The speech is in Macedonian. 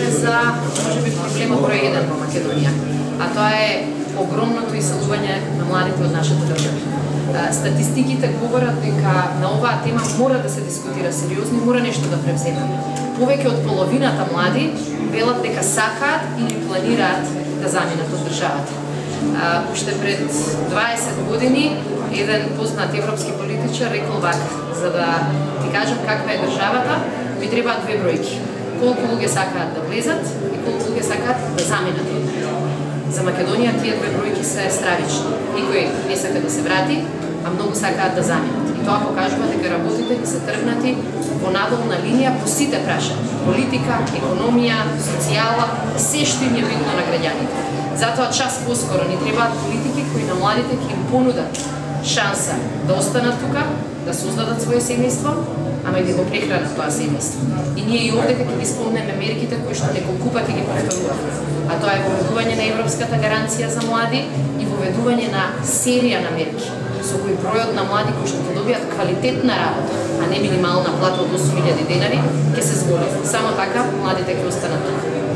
за можеби проблемот број 1 во Македонија, а тоа е огромното иселување на младите од нашата држава. Статистиките говорат дека на оваа тема мора да се дискутира сериозно и мора нешто да превземеме. Повеќе од половината млади велат дека сакаат или планираат да заминат од државата. Уште пред 20 години еден познат европски политичар рекол вака: за да ти кажам каква е државата, ми требаат две бројки. Колку луѓе сакаат да влезат и колку луѓе сакаат да заминат. За Македонија тие две бројки се стравични. Никој не сака да се врати, а многу сакаат да заминат. И тоа покажува дека работите ни се тргнати во надолна линија по сите прашања: политика, економија, социјала, се што им е битно на граѓаните. Затоа час поскоро ни требаат политики кои на младите ќе им понудат шанса да останат тука, да создадат своје семејство, ама и да го прехранат тоа семејство. И ние и овде ќе ги спомнеме мерките кои што неколку пати ги повторуваме. А тоа е воведување на европската гаранција за млади и воведување на серија на мерки со кои бројот на млади кои што ќе добијат квалитетна работа, а не минимална плата од 8.000 денари, ќе се зголеми. Само така младите ќе останат тука.